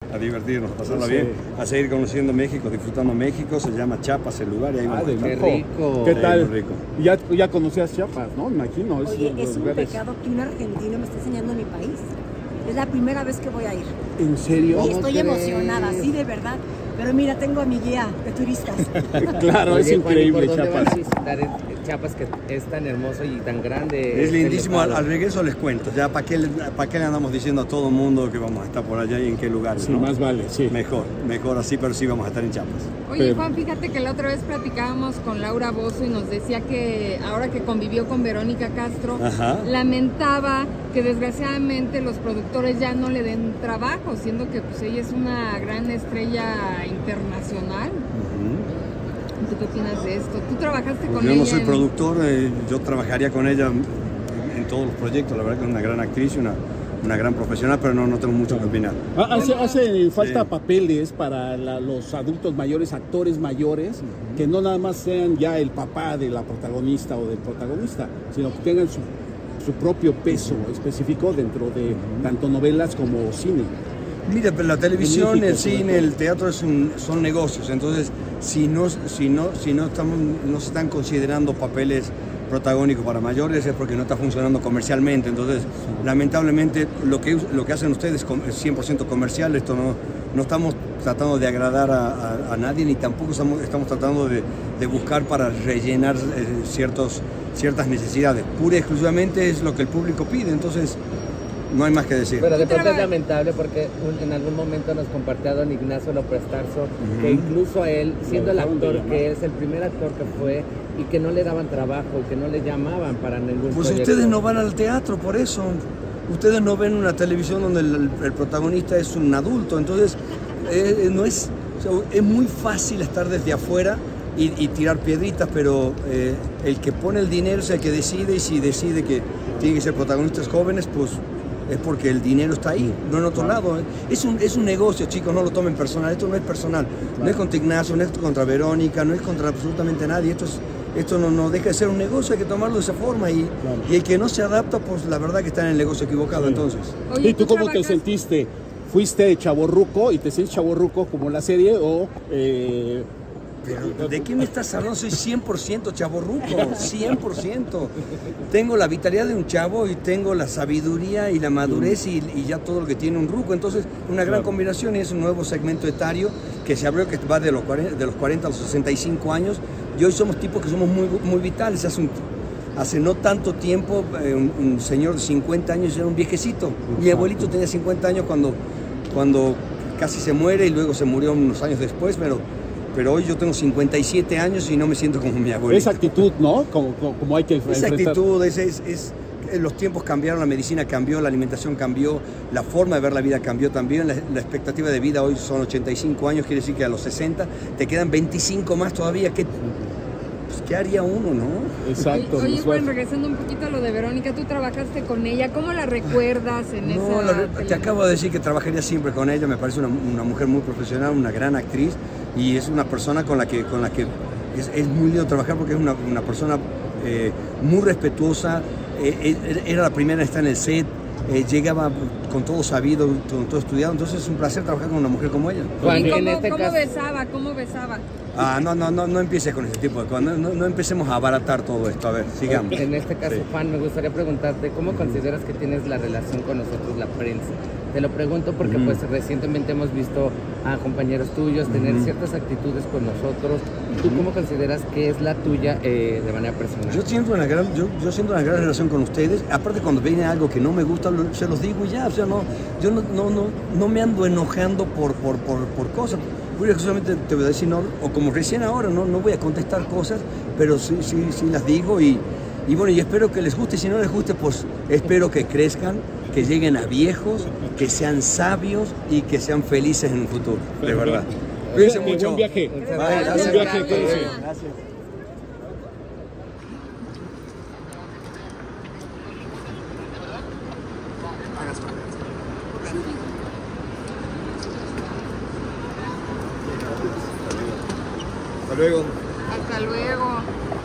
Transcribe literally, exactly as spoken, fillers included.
a divertirnos, a pasarla Sí. bien, a seguir conociendo México, disfrutando México. Se llama Chiapas el lugar y ahí Ah, vamos a de estar. lujo. rico. ¿Qué Sí, tal? muy rico. Ya, ya conocías Chiapas, ¿no? Me imagino. Es Oye, uno de es los un lugares- pecado que un argentino me esté enseñando mi país. Es la primera vez que voy a ir. ¿En serio? Y estoy crees? emocionada, sí, de verdad. Pero mira, tengo a mi guía de turistas. Claro, Oye, es Juan, ¿y increíble por dónde Chiapas. vas a visitar el- Chiapas, que es tan hermoso y tan grande? Es este lindísimo, al, lugar? al regreso les cuento, ya para qué, le- pa' qué le andamos diciendo a todo el mundo que vamos a estar por allá y en qué lugares, Sí, ¿no? más vale, sí. Mejor, mejor así, pero sí vamos a estar en Chiapas. Oye, Pero- Juan, fíjate que la otra vez platicábamos con Laura Bozzo y nos decía que ahora que convivió con Verónica Castro, Ajá. lamentaba que desgraciadamente los productores ya no le den trabajo, siendo que pues ella es una gran estrella internacional. ¿Tú qué opinas de esto? ¿Tú trabajaste Pues con yo ella? no soy en- productor, eh, yo trabajaría con ella en, en todos los proyectos, la verdad que es una gran actriz y una, una gran profesional, pero no, no tengo mucho que opinar. Ah, Hace, hace falta Sí. papeles para la- los adultos mayores, actores mayores, que no nada más sean ya el papá de la protagonista o del protagonista, sino que tengan su, su propio peso específico dentro de tanto novelas como cine. Mira, pero la televisión, México, el sobre cine, todo. el teatro es un- son negocios, entonces si no, si no, si no, estamos, no se están considerando papeles protagónicos para mayores es porque no está funcionando comercialmente, entonces lamentablemente lo que, lo que hacen ustedes es cien por ciento comercial, esto no, no estamos tratando de agradar a, a- a nadie ni tampoco estamos, estamos tratando de, de buscar para rellenar eh, ciertos, ciertas necesidades, pura y exclusivamente es lo que el público pide, entonces no hay más que decir. Pero de Tú pronto es traba- lamentable porque un- en algún momento nos compartió don Ignacio López Tarso que incluso a él, siendo el dejaron de actor llamar. que es, el primer actor que fue, y que no le daban trabajo, y que no le llamaban para ningún Pues proyecto. ustedes no van al teatro por eso. Ustedes no ven una televisión donde el, el protagonista es un adulto. Entonces, eh, no es, o sea, es muy fácil estar desde afuera y, y tirar piedritas, pero eh, el que pone el dinero es el que decide, y si decide que tienen que ser protagonistas jóvenes, pues es porque el dinero está ahí, no en otro lado. ¿eh? Es un, es un negocio, chicos, no lo tomen personal. Esto no es personal. No es contra Ignacio, no es contra Verónica, no es contra absolutamente nadie. Esto es, esto no, no deja de ser un negocio, hay que tomarlo de esa forma. Y, y el que no se adapta, pues la verdad que está en el negocio equivocado, entonces. Oye, ¿Y tú cómo te trabajas- sentiste? ¿Fuiste chavorruco y te sientes chavorruco como la serie o eh, Pero, ¿de qué me estás hablando? Soy cien por ciento chavorruco, cien por ciento. Tengo la vitalidad de un chavo y tengo la sabiduría y la madurez y, y ya todo lo que tiene un ruco. Entonces, una gran Claro. combinación y es un nuevo segmento etario que se abrió, que va de los cuarenta, de los cuarenta a los sesenta y cinco años. Y hoy somos tipos que somos muy, muy vitales. Hace, un- hace no tanto tiempo, eh, un, un señor de cincuenta años era un viejecito. Mi abuelito tenía cincuenta años cuando, cuando casi se muere y luego se murió unos años después, pero... Pero hoy yo tengo cincuenta y siete años y no me siento como mi abuelito. esa actitud, ¿no? Como, como, como hay que Esa enfrentar. actitud, es, es, es- los tiempos cambiaron, la medicina cambió, la alimentación cambió, la forma de ver la vida cambió también, la, la expectativa de vida hoy son ochenta y cinco años, quiere decir que a los sesenta te quedan veinticinco más todavía. ¿Qué, pues, ¿qué haría uno, no? Exacto. Oye, Luis Juan, Suárez. regresando un poquito a lo de Verónica, tú trabajaste con ella, ¿cómo la recuerdas en No, esa la- te telenovela? acabo de decir que trabajaría siempre con ella, me parece una, una mujer muy profesional, una gran actriz y es una persona con la que, con la que es, es muy lindo trabajar porque es una, una persona eh, muy respetuosa, eh, eh, era la primera en estar en el set, eh, llegaba con todo sabido, con todo estudiado, entonces es un placer trabajar con una mujer como ella. Juan, ¿Y en cómo, este cómo caso, besaba? ¿Cómo besaba? Ah, no, no, no, no empieces con ese tipo de cosas, no, no, no empecemos a abaratar todo esto, a ver, sigamos. en este caso, Sí. Juan, me gustaría preguntarte, ¿cómo consideras que tienes la relación con nosotros, la prensa? Te lo pregunto porque Ujú. pues recientemente hemos visto a compañeros tuyos tener Ujú. ciertas actitudes con nosotros. ¿Tú cómo consideras que es la tuya eh, de manera personal? Yo siento, una gran, yo, yo siento una gran relación con ustedes. Aparte, cuando viene algo que no me gusta, lo- se los digo y ya. O sea, no, yo no, no, no, no me ando enojando por, por, por, por cosas. Muy solamente te voy a decir, no, o como recién ahora, no, no voy a contestar cosas, pero sí, sí, sí las digo y, y bueno, y espero que les guste. Si no les guste, pues espero que crezcan, que lleguen a viejos, que sean sabios y que sean felices en un futuro, de verdad. Cuídense Buen mucho. viaje. Bye, Buen gracias. viaje, cuídense. Gracias. Hasta luego. Hasta luego.